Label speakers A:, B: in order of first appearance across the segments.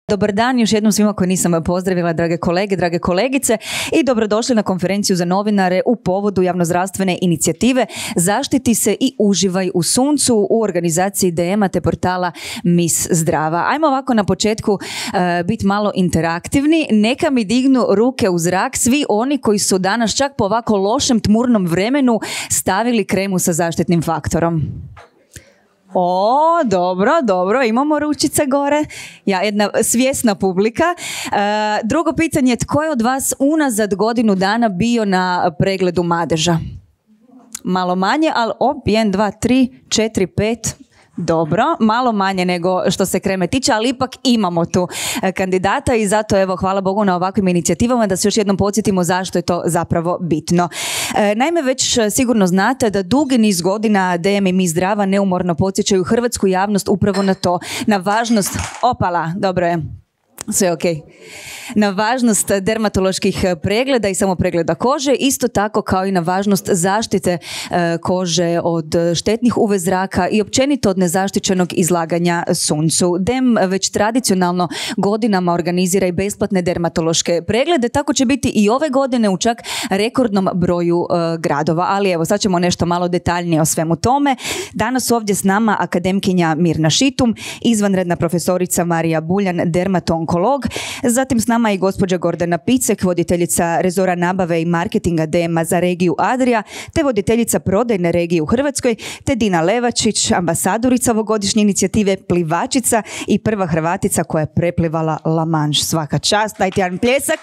A: Dobar dan još jednom svima koji nisam pozdravila, drage kolege, drage kolegice, i dobrodošli na konferenciju za novinare u povodu javnozdravstvene inicijative Zaštiti se i uživaj u suncu u organizaciji DM-a te portala Miss Zdrava. Ajmo ovako na početku biti malo interaktivni. Neka mi dignu ruke u zrak svi oni koji su danas čak po ovako lošem tmurnom vremenu stavili kremu sa zaštitnim faktorom. O, dobro, imamo ručice gore. Ja, jedna svjesna publika. Drugo pitanje, tko je od vas unazad godinu dana bio na pregledu madeža? Malo manje, ali 1, 2, 3, 4, 5... Dobro, malo manje nego što se kreme tiče, ali ipak imamo tu kandidata i zato evo hvala Bogu na ovakvim inicijativama da se još jednom podsjetimo zašto je to zapravo bitno. Naime, već sigurno znate da dugi niz godina DM i Miss Zdrava neumorno podsjećaju hrvatsku javnost upravo na to, na važnost, opala, dobro je, sve ok, na važnost dermatoloških pregleda i samo pregleda kože, isto tako kao i na važnost zaštite kože od štetnih UV zraka i općenito od nezaštićenog izlaganja suncu. DEM već tradicionalno godinama organizira i besplatne dermatološke preglede, tako će biti i ove godine u čak rekordnom broju gradova, ali evo sad ćemo nešto malo detaljnije o svemu tome. Danas ovdje s nama akademkinja Mirna Šitum, izvanredna profesorica Marija Buljan, dermatonkolog, zatim s nama i gospođa Gordana Picek, voditeljica rezora nabave i marketinga DM-a za regiju Adria, te voditeljica prodajne regije u Hrvatskoj, te Dina Levačić, ambasadorica ovogodišnje inicijative, plivačica i prva Hrvatica koja je preplivala La Manche. Svaka čast, dajte jedan pljesak.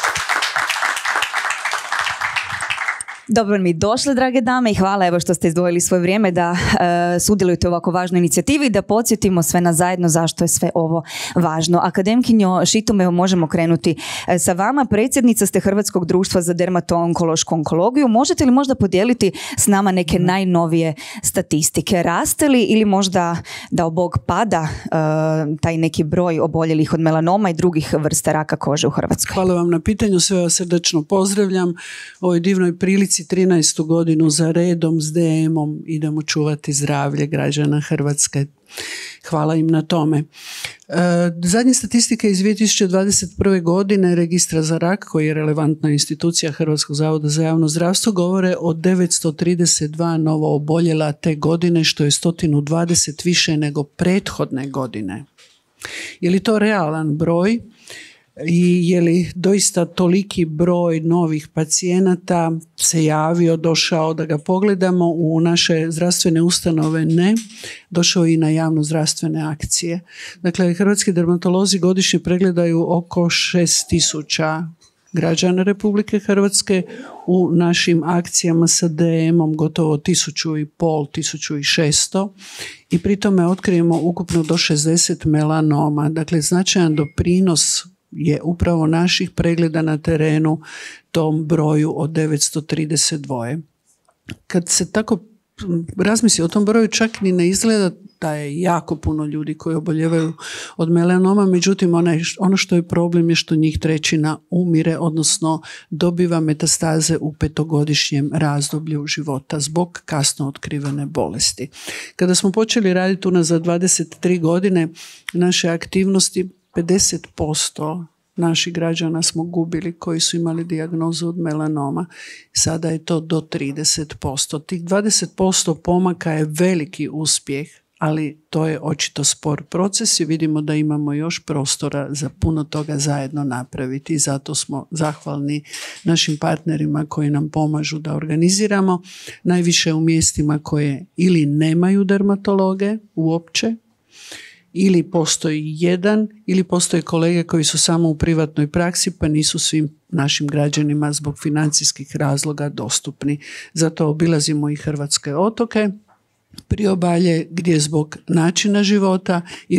A: Dobro mi došli, drage dame, i hvala evo što ste izdvojili svoje vrijeme da sudjelujete u ovako važnoj inicijativi i da podsjetimo sve nas zajedno zašto je sve ovo važno. Akademkinjo Šitum, evo možemo krenuti sa vama. Predsjednica ste Hrvatskog društva za dermatoonkološku onkologiju. Možete li možda podijeliti s nama neke najnovije statistike? Raste li ili možda dao Bog pada taj neki broj oboljelih od melanoma i drugih vrsta raka kože u Hrvatskoj?
B: Hvala vam na pitanju, sve vas srdačno pozdravljam. Ovoj divnoj prilici 13. godinu za redom s DM-om idemo čuvati zdravlje građana Hrvatske. Hvala im na tome. Zadnje statistike iz 2021. godine Registra za rak, koji je relevantna institucija Hrvatskog zavoda za javno zdravstvo, govore o 932 novo oboljela te godine, što je 120 više nego prethodne godine. Je li to realan broj? I je li doista toliki broj novih pacijenata se javio, došao da ga pogledamo u naše zdravstvene ustanove? Ne, došao i na javno zdravstvene akcije. Dakle, hrvatski dermatolozi godišnje pregledaju oko 6.000 građana Republike Hrvatske, u našim akcijama sa DM-om gotovo 1.500, 1.600 i pri tome otkrijemo ukupno do 60 melanoma. Dakle, značajan doprinos je upravo naših pregleda na terenu tom broju od 932. Kad se tako razmisli o tom broju, čak ni ne izgleda da je jako puno ljudi koji oboljevaju od melanoma, međutim ono što je problem je što njih 1/3 umire, odnosno dobiva metastaze u 5-godišnjem razdoblju života zbog kasno otkrivene bolesti. Kada smo počeli raditi unazad 23 godine naše aktivnosti, 50% naših građana smo gubili koji su imali dijagnozu od melanoma. Sada je to do 30%. Tih 20% pomaka je veliki uspjeh, ali to je očito spor proces i vidimo da imamo još prostora za puno toga zajedno napraviti i zato smo zahvalni našim partnerima koji nam pomažu da organiziramo, najviše u mjestima koje ili nemaju dermatologe uopće, ili postoji jedan, ili postoje kolege koji su samo u privatnoj praksi pa nisu svim našim građanima zbog financijskih razloga dostupni. Zato obilazimo i hrvatske otoke, priobalje gdje zbog načina života i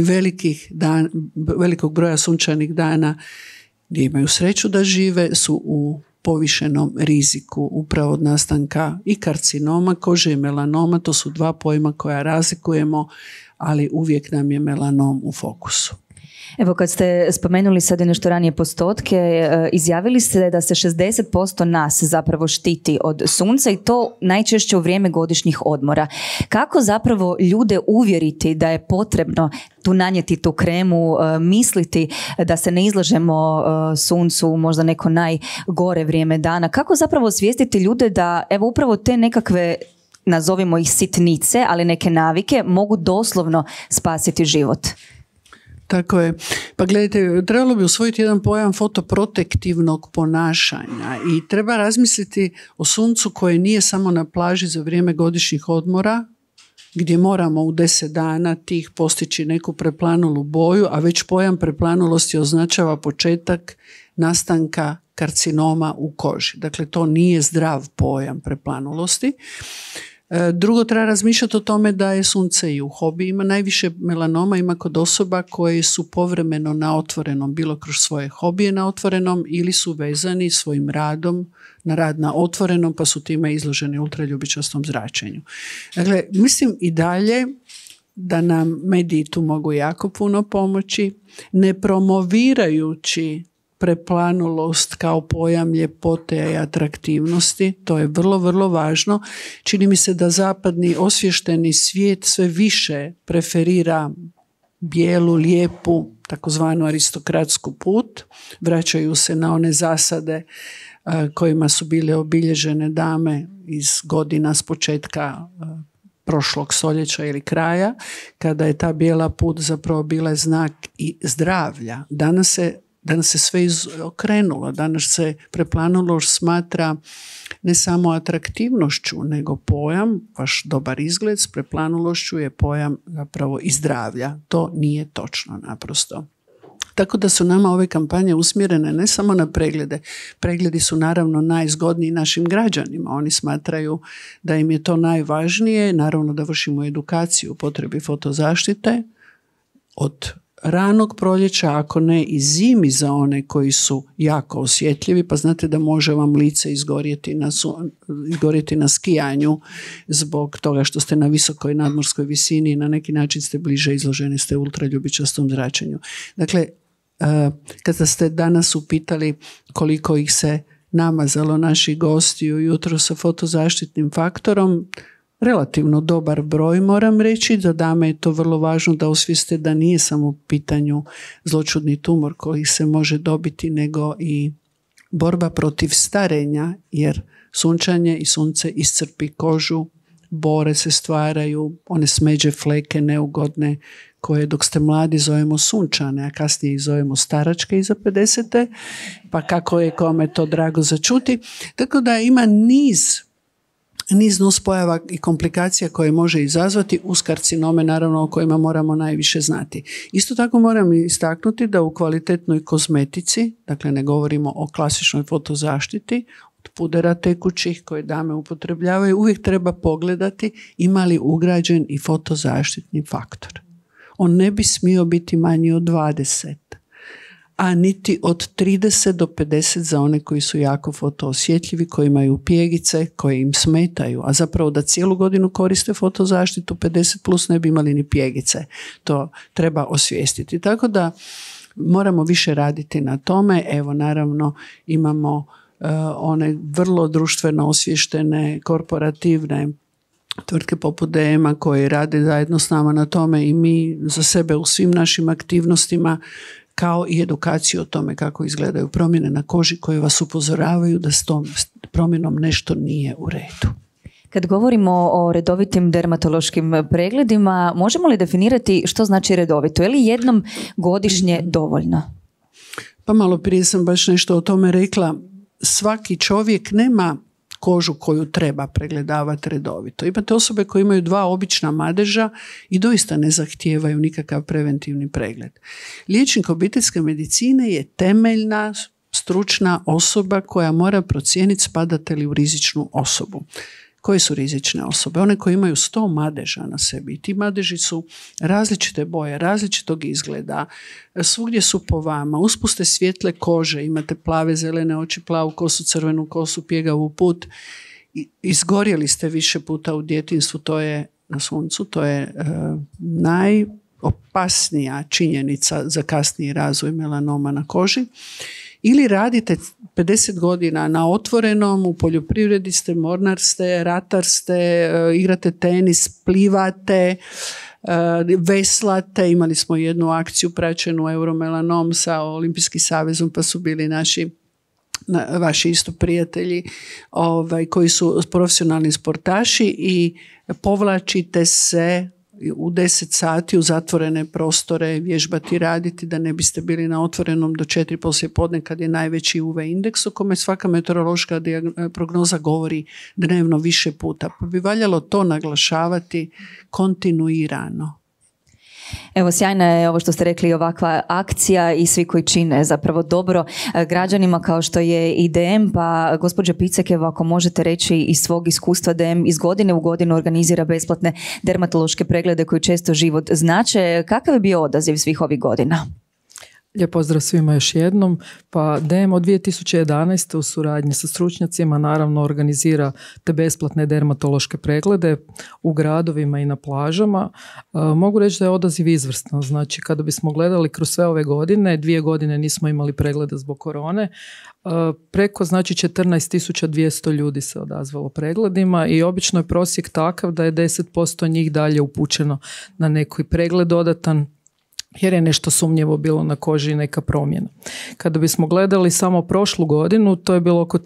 B: velikog broja sunčanih dana gdje imaju sreću da žive su u povišenom riziku upravo od nastanka i karcinoma kože i melanoma. To su dva pojma koja razlikujemo, ali uvijek nam je melanom u fokusu.
A: Evo kad ste spomenuli sad i nešto ranije postotke, izjavili ste da se 60% nas zapravo štiti od sunca i to najčešće u vrijeme godišnjih odmora. Kako zapravo ljude uvjeriti da je potrebno tu nanijeti tu kremu, misliti da se ne izlažemo suncu možda neko najgore vrijeme dana? Kako zapravo osvijestiti ljude da evo upravo te nekakve, nazovimo ih sitnice, ali neke navike mogu doslovno spasiti život?
B: Tako je. Pa gledajte, trebalo bi usvojiti jedan pojam fotoprotektivnog ponašanja i treba razmisliti o suncu koje nije samo na plaži za vrijeme godišnjih odmora, gdje moramo u 10 dana tih postići neku preplanulu boju, a već pojam preplanulosti označava početak nastanka karcinoma u koži. Dakle, to nije zdrav pojam preplanulosti. Drugo, treba razmišljati o tome da je sunce i u hobijima. Najviše melanoma ima kod osoba koje su povremeno na otvorenom, bilo kroz svoje hobije na otvorenom ili su vezani svojim radom na rad na otvorenom pa su time izloženi ultraljubičastom zračenju. Dakle, mislim i dalje da nam mediji tu mogu jako puno pomoći, ne promovirajući preplanulost kao pojam ljepote i atraktivnosti. To je vrlo, vrlo važno. Čini mi se da zapadni osvješteni svijet sve više preferira bijelu, lijepu, takozvanu aristokratsku put. Vraćaju se na one zasade kojima su bile obilježene dame iz godina s početka prošlog stoljeća ili kraja, kada je ta bijela put zapravo bila znak i zdravlja. Danas se sve okrenulo, danas se preplanulost smatra ne samo atraktivnošću, nego pojam, vaš dobar izgled s preplanulošću je pojam zapravo i zdravlja. To nije točno naprosto. Tako da su nama ove kampanje usmjerene ne samo na preglede. Pregledi su naravno najzgodniji našim građanima. Oni smatraju da im je to najvažnije. Naravno da vršimo edukaciju u potrebi fotozaštite od ranog proljeća, ako ne i zimi za one koji su jako osjetljivi, pa znate da može vam lice izgorjeti na skijanju zbog toga što ste na visokoj nadmorskoj visini i na neki način ste bliže izloženi ste ultraljubičastom zračenju. Dakle, kada ste danas upitali koliko ih se namazalo naših gostiju jutro sa fotozaštitnim faktorom, relativno dobar broj, moram reći. Za dame je to vrlo važno da osvijeste da nije samo u pitanju zloćudni tumor koji se može dobiti, nego i borba protiv starenja, jer sunčanje i sunce iscrpi kožu, bore se stvaraju, one smeđe fleke neugodne koje dok ste mladi zovemo sunčane, a kasnije ih zovemo staračke iza 50. Pa kako je kome to drago začuti. Tako da ima niz nuspojava i komplikacija koje može izazvati uz karcinome, naravno o kojima moramo najviše znati. Isto tako moram istaknuti da u kvalitetnoj kozmetici, dakle ne govorimo o klasičnoj fotozaštiti, od pudera tekućih koje dame upotrebljavaju, uvijek treba pogledati ima li ugrađen i fotozaštitni faktor. On ne bi smio biti manji od 20, a niti od 30 do 50 za one koji su jako fotoosjetljivi, koji imaju pjegice, koje im smetaju, a zapravo da cijelu godinu koriste fotozaštitu 50 plus ne bi imali ni pjegice. To treba osvijestiti. Tako da moramo više raditi na tome. Evo naravno imamo one vrlo društveno osviještene korporativne tvrtke poput DM-a koje rade zajedno s nama na tome i mi za sebe u svim našim aktivnostima kao i edukaciju o tome kako izgledaju promjene na koži koje vas upozoravaju da s tom promjenom nešto nije u redu.
A: Kad govorimo o redovitim dermatološkim pregledima, možemo li definirati što znači redovito? Je li jednom godišnje dovoljno?
B: Pa malo prije sam baš nešto o tome rekla. Svaki čovjek nema kožu koju treba pregledavati redovito. Imate osobe koje imaju 2 obična madeža i doista ne zahtijevaju nikakav preventivni pregled. Liječnik obiteljske medicine je temeljna stručna osoba koja mora procijeniti spadate li u rizičnu osobu. Koje su rizične osobe? One koje imaju 100 madeža na sebi. I ti madeži su različite boje, različitog izgleda. Svugdje su po vama. Uspuste svjetle kože. Imate plave, zelene oči, plavu kosu, crvenu kosu, pjegavu put. Izgorjeli ste više puta u djetinjstvu. To je na suncu. To je opasnija činjenica za kasniji razvoj melanoma na koži. Ili radite 50 godina na otvorenom, u poljoprivredi ste, mornar ste, ratar ste, igrate tenis, plivate, veslate. Imali smo jednu akciju praćenu Euromelanom sa Olimpijskim savezom, pa su bili vaši isto prijatelji koji su profesionalni sportaši i povlačite se u 10 sati u zatvorene prostore vježbati, raditi, da ne biste bili na otvorenom do 4 poslijepodne kad je najveći UV indeks, o kome svaka meteorološka prognoza govori dnevno više puta. Pa bi valjalo to naglašavati kontinuirano.
A: Evo, sjajna je ovo što ste rekli, ovakva akcija i svi koji čine zapravo dobro građanima kao što je i DM. Pa gospođa Picek, evo ako možete reći iz svog iskustva, DM iz godine u godinu organizira besplatne dermatološke preglede koji često život znače. Kakav je bio odaziv svih ovih godina?
C: Lijep pozdrav svima još jednom. Pa DM od 2011. u suradnji sa stručnjacima naravno organizira te besplatne dermatološke preglede u gradovima i na plažama. Mogu reći da je odaziv izvrstan. Znači, kada bismo gledali kroz sve ove godine, 2 godine nismo imali pregleda zbog korone, preko 14.200 ljudi se odazvalo pregledima i obično je prosjek takav da je 10% njih dalje upućeno na neki pregled dodatan, jer je nešto sumnjivo bilo na koži i neka promjena. Kada bismo gledali samo prošlu godinu, to je bilo oko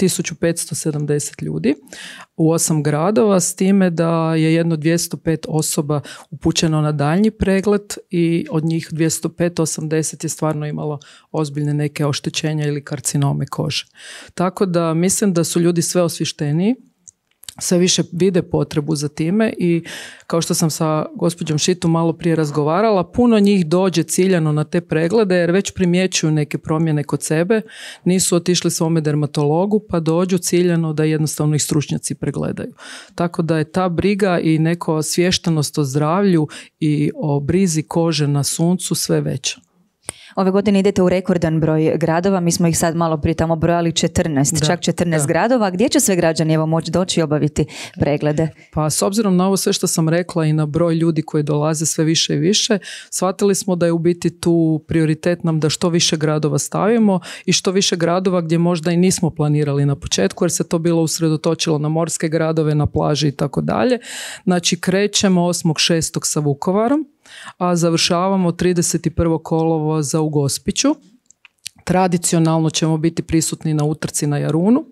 C: 1570 ljudi u 8 gradova, s time da je jedno 205 osoba upućeno na daljnji pregled i od njih 205-80 je stvarno imalo ozbiljne neke oštećenja ili karcinome kože. Tako da mislim da su ljudi sve osvješteniji, sve više vide potrebu za time i kao što sam sa gospođom Šitu malo prije razgovarala, puno njih dođe ciljano na te preglede jer već primjećuju neke promjene kod sebe, nisu otišli svome dermatologu pa dođu ciljano da jednostavno ih stručnjaci pregledaju. Tako da je ta briga i neko osviještenost o zdravlju i o brizi kože na suncu sve veća.
A: Ove godine idete u rekordan broj gradova, mi smo ih sad malo prije tamo brojali 14, čak 14 gradova. Gdje će sve građani moći doći i obaviti preglede?
C: Pa s obzirom na ovo sve što sam rekla i na broj ljudi koji dolaze sve više i više, shvatili smo da je u biti tu prioritet nam da što više gradova stavimo i što više gradova gdje možda i nismo planirali na početku jer se to bilo usredotočilo na morske gradove, na plaži i tako dalje. Znači krećemo 8.6. sa Vukovarom, a završavamo 31. kolovoza u Gospiću. Tradicionalno ćemo biti prisutni na utrci na Jarunu,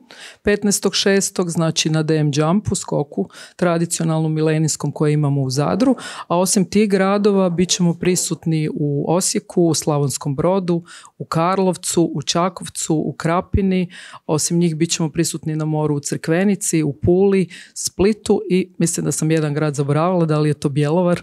C: 15.6. znači na DM Jumpu, skoku, tradicionalnom milenijskom koje imamo u Zadru, a osim tih gradova bit ćemo prisutni u Osijeku, u Slavonskom Brodu, u Karlovcu, u Čakovcu, u Krapini, osim njih bit ćemo prisutni na moru u Crkvenici, u Puli, Splitu i mislim da sam jedan grad zaboravila, da li je to Bjelovar?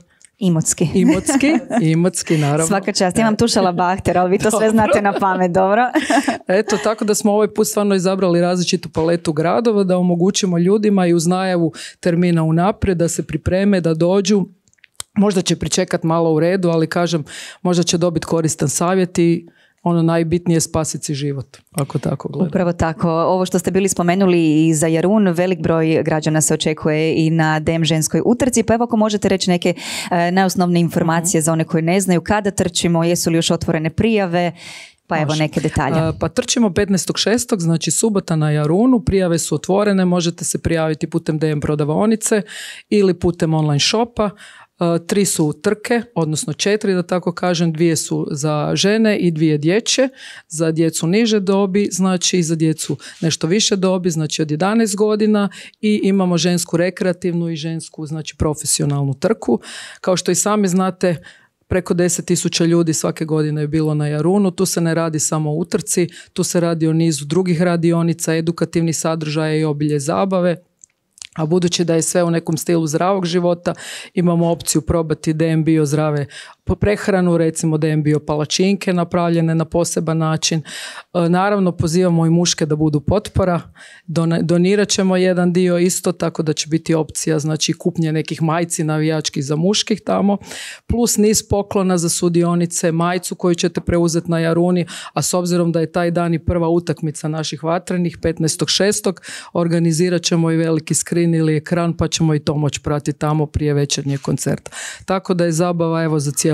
C: Imotski, naravno.
A: Svaka čast, imam tušala bahtera, ali vi to sve znate na pamet, dobro.
C: Eto, tako da smo ovaj put stvarno izabrali različitu paletu gradova, da omogućimo ljudima i uz najavu termina unaprijed, da se pripreme, da dođu. Možda će pričekati malo u redu, ali kažem, možda će dobiti koristan savjet i ono najbitnije spasiti život, ako tako gledam.
A: Upravo tako. Ovo što ste bili spomenuli i za Jarun, velik broj građana se očekuje i na DM ženskoj utrci, pa evo ako možete reći neke najosnovne informacije za one koji ne znaju kada trčimo, jesu li još otvorene prijave, pa evo neke detalje.
C: Pa trčimo 15.6. znači subota na Jarunu, prijave su otvorene, možete se prijaviti putem DM prodavaonice ili putem online shopa. 3 su trke, odnosno 4 da tako kažem, 2 su za žene i 2 dječje, za djecu niže dobi, znači i za djecu nešto više dobi, znači od 11 godina i imamo žensku rekreativnu i žensku znači profesionalnu trku. Kao što i sami znate, preko 10.000 ljudi svake godine je bilo na Jarunu, tu se ne radi samo o utrci, tu se radi o nizu drugih radionica, edukativnih sadržaja i obilje zabave. A budući da je sve u nekom stilu zdravog života, imamo opciju probati DM bio zdrave prehranu, recimo DM bio palačinke napravljene na poseban način. Naravno, pozivamo i muške da budu potpora, donirat ćemo jedan dio isto, tako da će biti opcija znači kupnje nekih majci navijačkih za muških tamo, plus niz poklona za sudionice, majicu koju ćete preuzeti na Jaruni, a s obzirom da je taj dan i prva utakmica naših vatrenih, 15.6. organizirat ćemo i veliki skrin ili ekran, pa ćemo i to moći pratiti tamo prije večernjeg koncerta. Tako da je zabava evo za cijelu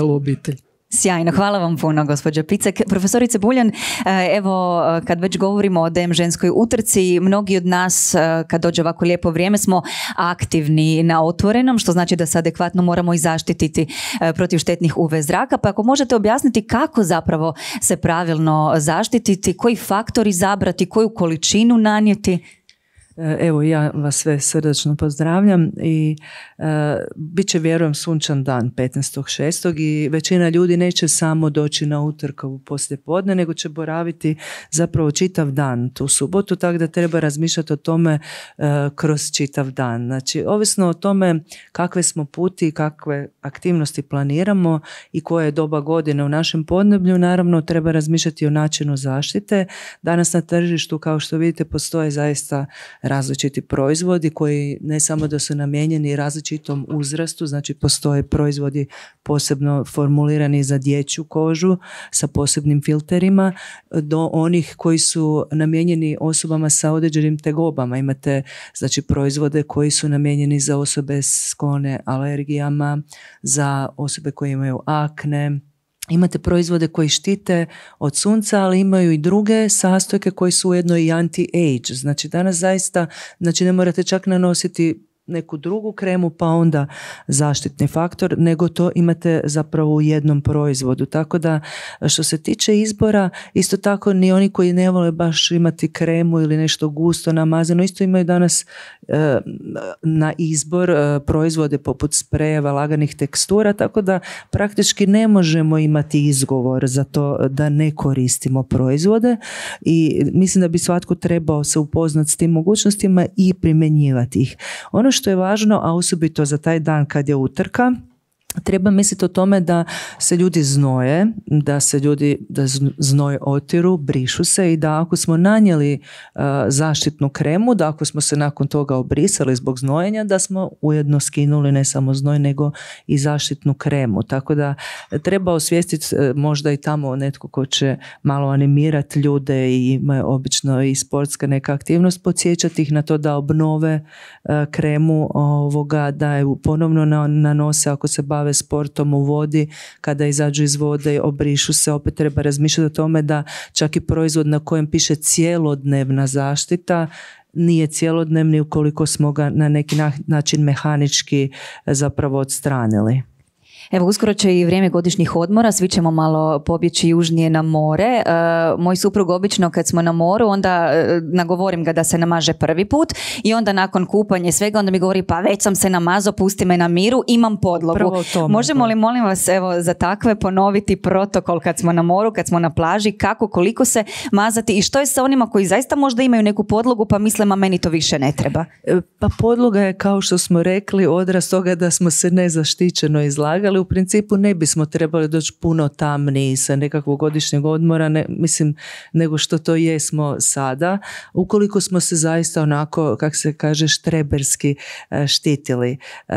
C: cijelu obitelj.
A: Sjajno, hvala vam puno, gospođo Picek. Profesorice Buljan, evo, kad već govorimo o DM ženskoj utrci, mnogi od nas, kad dođe ovako lijepo vrijeme, smo aktivni na otvorenom, što znači da se adekvatno moramo i zaštititi protiv štetnih UV zraka. Pa ako možete objasniti kako zapravo se pravilno zaštititi, koji faktor izabrati, koju količinu nanijeti?
D: Evo, ja vas sve srdačno pozdravljam i bit će, vjerujem, sunčan dan 15.6. i većina ljudi neće samo doći na utrku poslije podne, nego će boraviti zapravo čitav dan tu subotu, tako da treba razmišljati o tome kroz čitav dan. Znači, ovisno o tome kakve smo puti, kakve aktivnosti planiramo i koje je doba godine u našem podneblju, naravno treba razmišljati o načinu zaštite. Danas na tržištu, kao što vidite, postoje zaista različiti proizvodi koji ne samo da su namijenjeni različitom uzrastu, znači postoje proizvodi posebno formulirani za dječju kožu sa posebnim filterima, do onih koji su namijenjeni osobama sa određenim tegobama. Imate znači proizvode koji su namijenjeni za osobe sklone alergijama, za osobe koje imaju akne. Imate proizvode koji štite od sunca, ali imaju i druge sastojke koji su ujedno i anti-age. Znači danas zaista, znači ne morate čak nanositi neku drugu kremu pa onda zaštitni faktor, nego to imate zapravo u jednom proizvodu. Tako da što se tiče izbora, isto tako ni oni koji ne vole baš imati kremu ili nešto gusto namazano, isto imaju danas na izbor proizvode poput sprejeva, laganih tekstura, tako da praktički ne možemo imati izgovor za to da ne koristimo proizvode i mislim da bi svatko trebao se upoznati s tim mogućnostima i primjenjivati ih. Ono što je važno, a osobito za taj dan kad je utrka, treba misliti o tome da se ljudi znoje, da znoj otiru, brišu se i da ako smo nanijeli zaštitnu kremu, da ako smo se nakon toga obrisali zbog znojenja, da smo ujedno skinuli ne samo znoj nego i zaštitnu kremu. Tako da treba osvijestiti možda i tamo netko ko će malo animirati ljude i ima obično i sportska neka aktivnost, podsjećati ih na to da obnove kremu, da ju ponovno nanose ako se bave sportom u vodi, kada izađu iz vode obrišu se. Opet treba razmišljati o tome da čak i proizvod na kojem piše cjelodnevna zaštita nije cjelodnevni ukoliko smo ga na neki način mehanički zapravo odstranili.
A: Evo, uskoro će i vrijeme godišnjih odmora, svi ćemo malo pobjeći južnije na more. Moj suprug obično kad smo na moru, onda nagovorim ga da se namaže prvi put i onda nakon kupanja i svega, onda mi govori pa već sam se namazao, pusti me na miru, imam podlogu. Možemo li, molim vas, evo, za takve ponoviti protokol kad smo na moru, kad smo na plaži, kako, koliko se mazati i što je sa onima koji zaista možda imaju neku podlogu pa misle, ma meni to više ne treba?
D: Pa podloga je, kao što smo rekli, odraz toga da smo se nezaštićeno izlagali. U principu ne bismo trebali doći puno tamniji sa nekakvog godišnjeg odmora, nego što to jesmo sada, ukoliko smo se zaista onako, kako se kaže, štreberski štitili.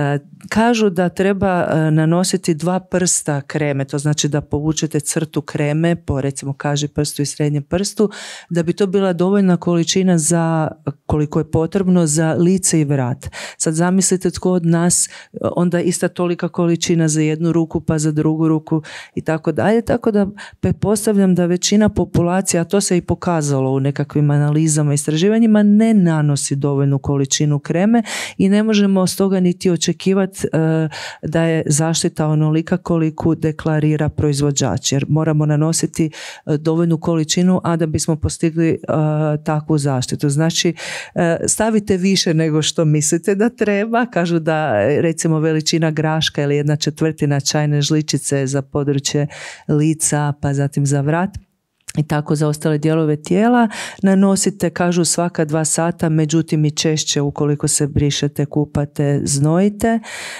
D: Kažu da treba nanositi 2 prsta kreme, to znači da povučete crtu kreme po, recimo, kaži prstu i srednjem prstu, da bi to bila dovoljna količina za, koliko je potrebno, za lice i vrat. Sad zamislite tko od nas, onda ista tolika količina za jednu ruku pa za drugu ruku i tako dalje. Tako da pretpostavljam da većina populacija, a to se i pokazalo u nekakvim analizama i istraživanjima, ne nanosi dovoljnu količinu kreme i ne možemo stoga niti očekivati da je zaštita onolika koliku deklarira proizvođač, jer moramo nanositi dovoljnu količinu, a da bismo postigli takvu zaštitu. Znači, stavite više nego što mislite da treba. Kažu da, recimo, veličina graška ili 1/4 čajne žličice za područje lica, pa zatim za vrat i tako za ostale dijelove tijela. Nanosite, kažu, svaka 2 sata, međutim i češće ukoliko se brišete, kupate, znojite.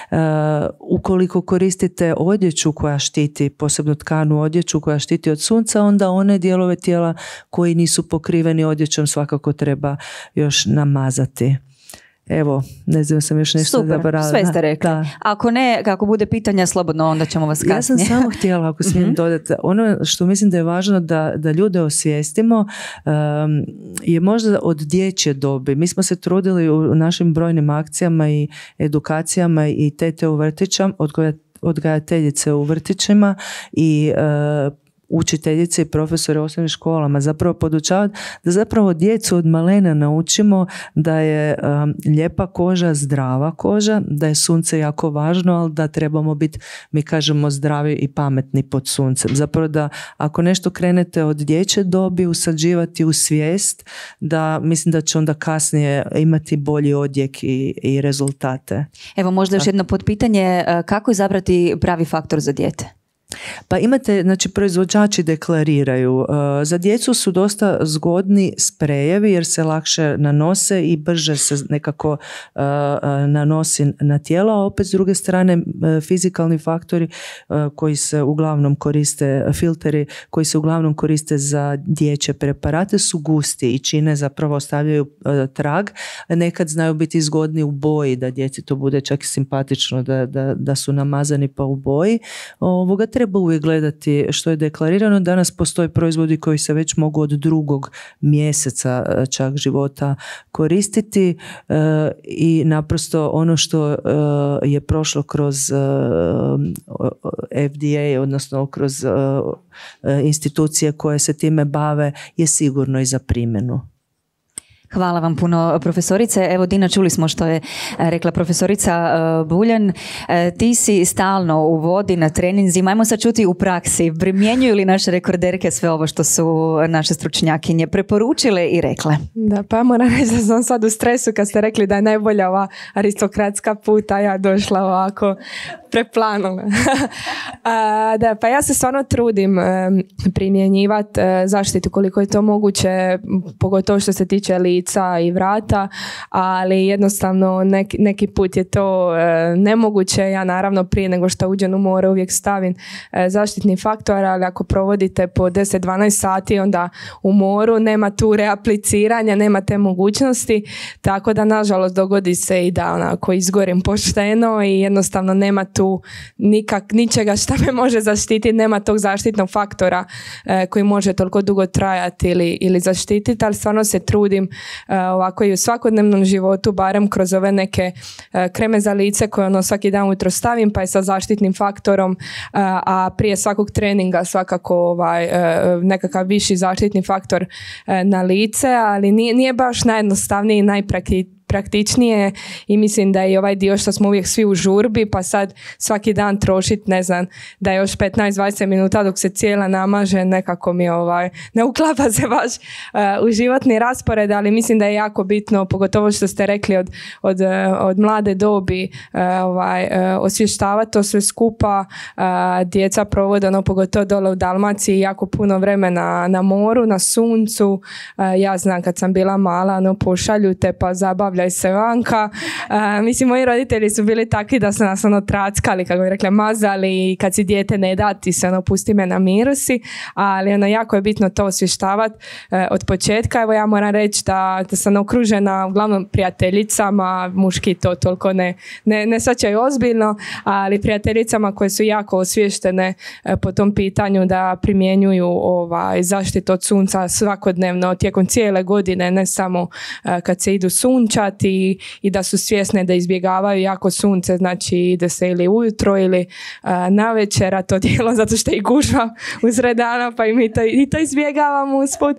D: Ukoliko koristite odjeću koja štiti, posebno tkanu odjeću koja štiti od sunca, onda one dijelove tijela koji nisu pokriveni odjećom svakako treba još namazati. Evo, ne znam, sam još nešto zaboravila.
A: Sve ste rekli. Da. Ako ne, kako bude pitanja, slobodno, onda ćemo vas kasnije.
D: Ja sam samo htjela, ako smijem dodati, ono što mislim da je važno da ljude osvijestimo je možda od dječje dobi. Mi smo se trudili u našim brojnim akcijama i edukacijama i tete u vrtićama, odgajateljice u vrtićima i učiteljice i profesore u osnovnim školama zapravo podučavati da zapravo djecu od malena naučimo da je lijepa koža zdrava koža, da je sunce jako važno, ali da trebamo biti, mi kažemo, zdravi i pametni pod suncem. Zapravo da ako nešto krenete od dječje dobi usađivati u svijest, da mislim da će onda kasnije imati bolji odjek i rezultate.
A: Evo možda još jedno potpitanje, kako izabrati pravi faktor za dijete?
D: Pa imate, znači proizvođači deklariraju, za djecu su dosta zgodni sprejevi jer se lakše nanose i brže se nekako nanosi na tijelo, a opet s druge strane fizikalni faktori koji se uglavnom koriste, filteri koji se uglavnom koriste za dječje preparate su gusti i čine, zapravo ostavljaju trag, nekad znaju biti zgodni u boji, da djeci to bude čak i simpatično da su namazani pa u boji. Treba uvijek gledati što je deklarirano. Danas postoje proizvodi koji se već mogu od 2. mjeseca čak života koristiti i naprosto ono što je prošlo kroz FDA, odnosno kroz institucije koje se time bave, je sigurno i za primjenu.
A: Hvala vam puno, profesorice. Evo, Dina, čuli smo što je rekla profesorica Buljan. Ti si stalno u vodi na treninzima. Ajmo sad čuti u praksi. Primjenjuju li naše rekorderke sve ovo što su naše stručnjakinje preporučile i rekle?
E: Da, pa moram reći da sam sad u stresu kad ste rekli da je najbolja ova aristokratska puta, ja došla ovako preplanula. Da, pa ja se stvarno trudim primjenjivati zaštitu koliko je to moguće, pogotovo što se tiče lica i vrata, ali jednostavno neki put je to nemoguće. Ja naravno prije nego što uđem u more uvijek stavim zaštitni faktor, ali ako provodite po 10-12 sati onda u moru nema tu reapliciranja, nema te mogućnosti, tako da nažalost dogodi se i da onako izgorim pošteno i jednostavno nema tu ničega što me može zaštititi, nema tog zaštitnog faktora koji može toliko dugo trajati ili zaštititi, ali stvarno se trudim ovako i u svakodnevnom životu, barem kroz ove neke kreme za lice koje svaki dan ujutro stavim, pa je sa zaštitnim faktorom, a prije svakog treninga svakako nekakav viši zaštitni faktor na lice, ali nije baš najjednostavniji i najpraktičnije i mislim da je i ovaj dio što smo uvijek svi u žurbi, pa sad svaki dan trošiti, ne znam, da je još 15-20 minuta dok se cijela namaže, nekako mi ne uklapa se baš u životni raspored, ali mislim da je jako bitno, pogotovo što ste rekli od mlade dobi, osvještavati to sve skupa. Djeca provode, pogotovo dole u Dalmaciji, jako puno vremena na moru, na suncu. Ja znam kad sam bila mala, pošalju te pa zabavljaj se vanka. Mislim, moji roditelji su bili takvi da su nas trackali, kako bi rekla, mazali i kad si dijete ne da ti se pusti me na miru si, ali jako je bitno to osvještavati od početka. Evo ja moram reći da sam okružena uglavnom prijateljicama, muški to toliko ne shvaćaju ozbiljno, ali prijateljicama koje su jako osvještene po tom pitanju da primjenjuju zaštitu od sunca svakodnevno tijekom cijele godine, ne samo kad se idu sunčati, i da su svjesne da izbjegavaju jako sunce, znači ide se ili ujutro ili navečer, a to dijelo zato što i gužva usred dana, pa i mi to izbjegavamo usput.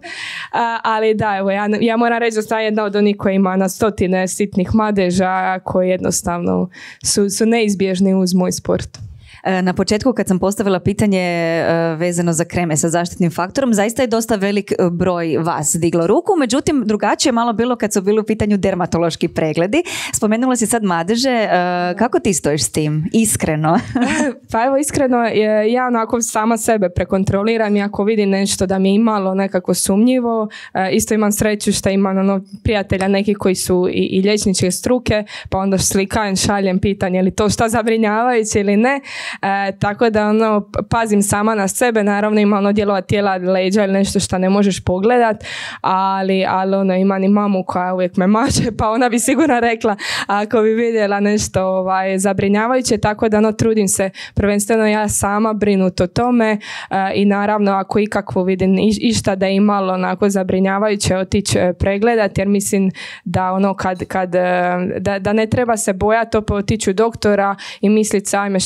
E: Ali da, evo, ja moram reći da sam jedna od onih koji ima na stotine sitnih madeža koji jednostavno su neizbježni uz moj sport.
A: Na početku kad sam postavila pitanje vezano za kreme sa zaštitnim faktorom, zaista je dosta velik broj vas diglo ruku, međutim drugačije malo bilo kad su bili u pitanju dermatološki pregledi. Spomenula si sad madeže, kako ti stojiš s tim? Iskreno.
E: Pa evo, iskreno, ja onako sama sebe prekontroliram i ako vidim nešto da mi je malo nekako sumnjivo, isto imam sreću što imam prijatelja neki koji su i liječničke struke, pa onda slikajem, šaljem pitanje ili to šta zabrinjavajuće ili ne. Tako da pazim sama na sebe, naravno ima dijelova tijela, leđa ili nešto što ne možeš pogledat, ali imam i mamu koja uvijek me maže, pa ona bi sigurno rekla ako bi vidjela nešto zabrinjavajuće, tako da trudim se prvenstveno ja sama brinut o tome i naravno ako ikakvo vidim išta da je malo onako zabrinjavajuće otići pregledat, jer mislim da da ne treba se bojati otići u doktora i misliti ajme šta ako odem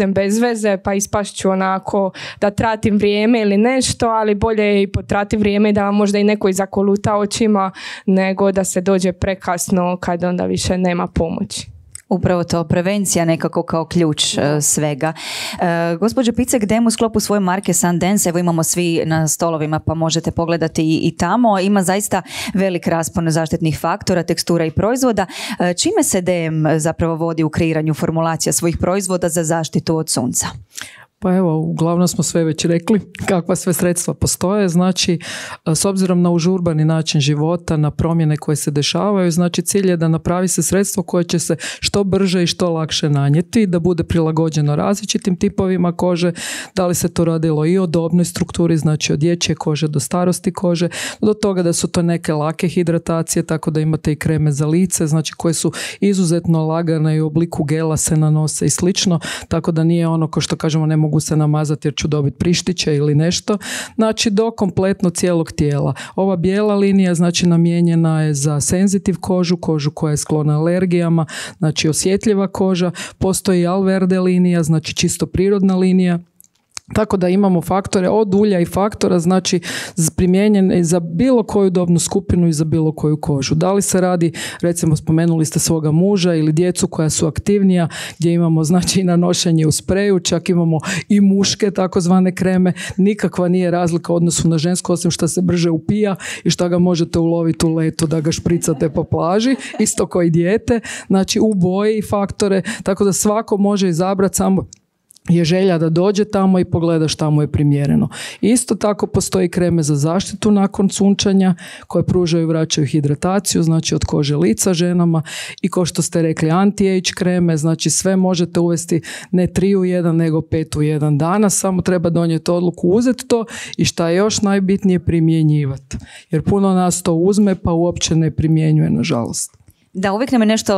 E: budem bez veze, pa ispašću onako da tratim vrijeme ili nešto, ali bolje je i potrati vrijeme da možda i neko i zakoluta očima, nego da se dođe prekasno kad onda više nema pomoći.
A: Upravo to, prevencija nekako kao ključ svega. Gospođo Picek, DEM u sklopu svoje marke Sundance, evo imamo svi na stolovima pa možete pogledati i tamo, ima zaista velik raspon zaštitnih faktora, tekstura i proizvoda. Čime se DEM zapravo vodi u kreiranju formulacija svojih proizvoda za zaštitu od sunca?
C: Pa evo, uglavnom smo sve već rekli kakva sve sredstva postoje, znači s obzirom na užurbani način života, na promjene koje se dešavaju, znači cilj je da napravi se sredstvo koje će se što brže i što lakše nanijeti, da bude prilagođeno različitim tipovima kože, da li se to radilo i o dobnoj strukturi, znači od dječje kože do starosti kože, do toga da su to neke lake hidratacije, tako da imate i kreme za lice, znači koje su izuzetno lagane i u obliku gela se nanose i slično, tako da nije ono ko što kažemo ne mogu se namazati jer ću dobiti prištiće ili nešto, znači do kompletno cijelog tijela. Ova bijela linija znači namijenjena je za senzitiv kožu, kožu koja je sklona alergijama, znači osjetljiva koža, postoji Alverde linija, znači čisto prirodna linija. Tako da imamo faktore od ulja i faktora, znači primijenjene za bilo koju dobnu skupinu i za bilo koju kožu. Da li se radi, recimo spomenuli ste svoga muža ili djecu koja su aktivnija, gdje imamo znači i nanošenje u spreju, čak imamo i muške takozvane kreme, nikakva nije razlika u odnosu na žensko, osim što se brže upija i što ga možete uloviti u letu da ga špricate po plaži, isto kao i dijete, znači u boji i faktore, tako da svako može izabrati samo je želja da dođe tamo i pogleda šta mu je primjereno. Isto tako postoji kreme za zaštitu nakon sunčanja koje pružaju i vraćaju hidrataciju, znači od kože lica ženama i kao što ste rekli anti-age kreme, znači sve možete uvesti ne 3 u 1 nego 5 u 1 dana, samo treba donijeti odluku uzeti to i šta je još najbitnije primjenjivati. Jer puno nas to uzme pa uopće ne primjenjuje nažalost.
A: Da, uvijek nam je nešto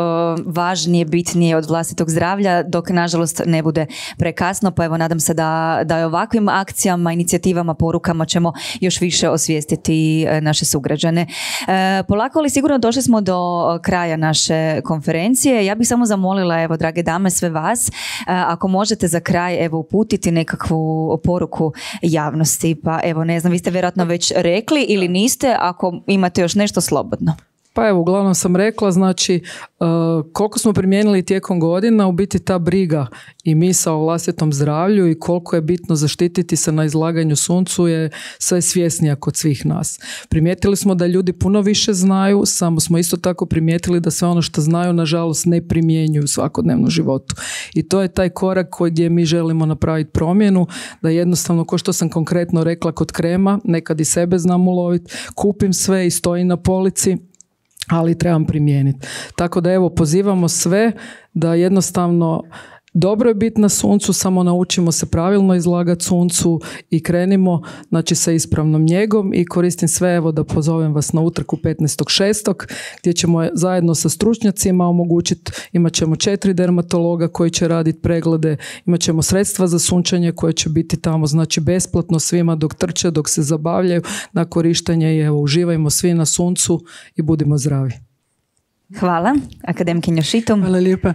A: važnije, bitnije od vlastitog zdravlja, dok nažalost ne bude prekasno, pa evo nadam se da je ovakvim akcijama, inicijativama, porukama ćemo još više osvijestiti naše sugrađane. Polako ali sigurno došli smo do kraja naše konferencije. Ja bih samo zamolila, evo drage dame, sve vas, ako možete za kraj evo uputiti nekakvu poruku javnosti, pa evo ne znam, vi ste vjerojatno već rekli ili niste, ako imate još nešto slobodno.
C: Pa evo, uglavnom sam rekla, znači koliko smo primijenili tijekom godina, u biti ta briga i misao o vlastitom zdravlju i koliko je bitno zaštititi se na izlaganju suncu je sve svjesnija kod svih nas. Primijetili smo da ljudi puno više znaju, samo smo isto tako primijetili da sve ono što znaju nažalost ne primjenjuju u svakodnevnom životu. I to je taj korak gdje mi želimo napraviti promjenu, da jednostavno, ko što sam konkretno rekla kod krema, nekad i sebe znam uloviti, kupim sve i stoji na polici, ali trebam primijeniti. Tako da evo, pozivamo sve da jednostavno dobro je biti na suncu, samo naučimo se pravilno izlagati suncu i krenimo znači sa ispravnom njegom i koristim sve evo da pozovem vas na utrku 15.6. gdje ćemo zajedno sa stručnjacima omogućiti, imat ćemo 4 dermatologa koji će raditi preglede, imat ćemo sredstva za sunčanje koje će biti tamo, znači besplatno svima dok trče, dok se zabavljaju na korištenje i evo uživajmo svi na suncu i budimo zdravi.
A: Hvala, akademkinja Šitum.
B: Hvala lijepa.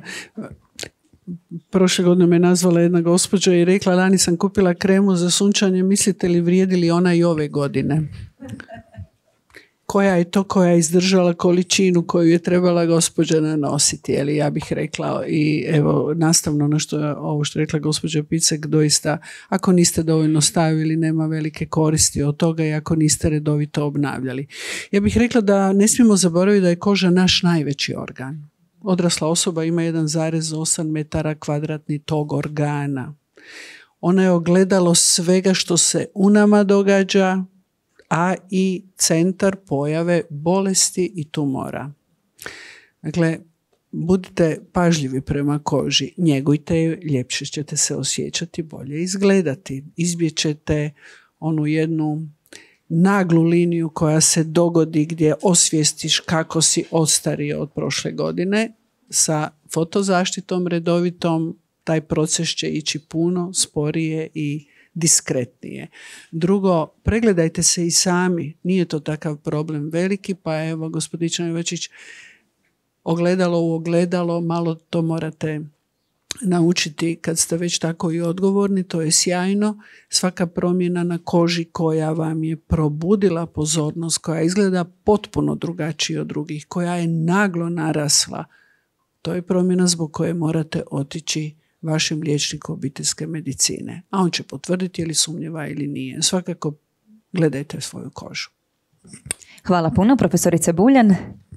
B: Prošle godine me nazvala jedna gospođa i rekla, lani sam kupila kremu za sunčanje, mislite li vrijedi li ona i ove godine? Koja je to koja je izdržala količinu koju je trebala gospođa nanositi, ali ja bih rekla i evo nastavno na ovo što je rekla gospođa Picek, doista ako niste dovoljno stavili nema velike koristi od toga i ako niste redovito obnavljali. Ja bih rekla da ne smijemo zaboraviti da je koža naš najveći organ. Odrasla osoba ima 1,8 metara kvadratni tog organa. Ona je ogledalo svega što se u nama događa, a i centar pojave bolesti i tumora. Dakle, budite pažljivi prema koži, njegujte je, ljepše ćete se osjećati, bolje izgledati. Izbjećete onu jednu naglu liniju koja se dogodi gdje osvijestiš kako si ostario od prošle godine. Sa fotozaštitom redovitom taj proces će ići puno sporije i diskretnije. Drugo, pregledajte se i sami, nije to takav problem veliki, pa evo gospodin Jovačić, ogledalo u ogledalo, malo to morate naučiti kad ste već tako i odgovorni, to je sjajno. Svaka promjena na koži koja vam je probudila pozornost, koja izgleda potpuno drugačije od drugih, koja je naglo narasla, to je promjena zbog koje morate otići vašem liječniku obiteljske medicine. A on će potvrditi je li sumnjiva ili nije. Svakako gledajte svoju kožu.
A: Hvala puno, profesorice Buljan.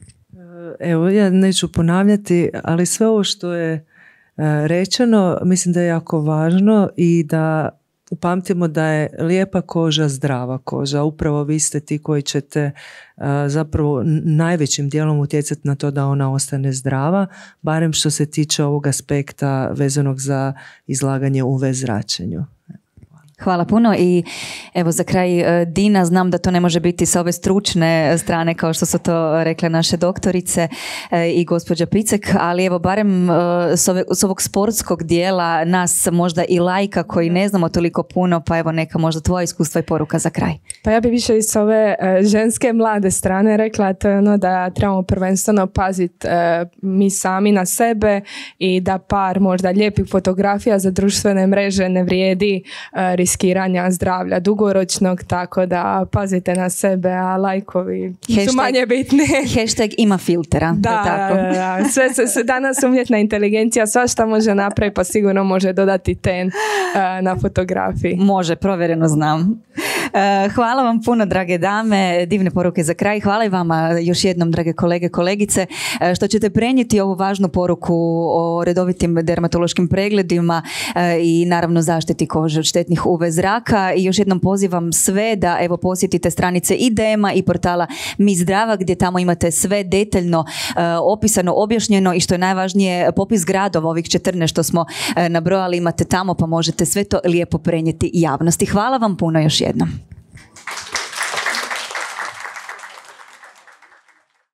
D: Evo, ja neću ponavljati, ali sve ovo što je rečeno, mislim da je jako važno i da upamtimo da je lijepa koža zdrava koža. Upravo vi ste ti koji ćete zapravo najvećim dijelom utjecati na to da ona ostane zdrava, barem što se tiče ovog aspekta vezanog za izlaganje UV zračenju.
A: Hvala puno i evo za kraj Dina, znam da to ne može biti sa ove stručne strane kao što su to rekle naše doktorice i gospođa Picek, ali evo barem s ovog sportskog dijela nas možda i lajka koji ne znamo toliko puno, pa evo neka možda tvoja iskustva i poruka za kraj.
E: Pa ja bi više iz ove ženske mlade strane rekla, to je ono da trebamo prvenstveno paziti mi sami na sebe i da par možda lijepih fotografija za društvene mreže ne vrijedi riskiranja zdravlja dugoročnog, tako da pazite na sebe, a lajkovi su manje bitni.
A: Hashtag ima filtera.
E: Da. Sve danas umjetna inteligencija svašta može napraviti, pa sigurno može dodati ten na fotografiji.
A: Može, provjereno znam. Hvala vam puno, drage dame, divne poruke za kraj. Hvala i vama još jednom, drage kolege, kolegice, što ćete prenijeti ovu važnu poruku o redovitim dermatološkim pregledima i naravno zaštiti kože od štetnih UV zraka. I još jednom pozivam sve da evo posjetite stranice i DM-a i portala Mi zdrava, gdje tamo imate sve detaljno opisano, objašnjeno i što je najvažnije popis gradova, ovih 14 što smo nabrojali imate tamo, pa možete sve to lijepo prenijeti javnosti. Hvala vam puno još jednom.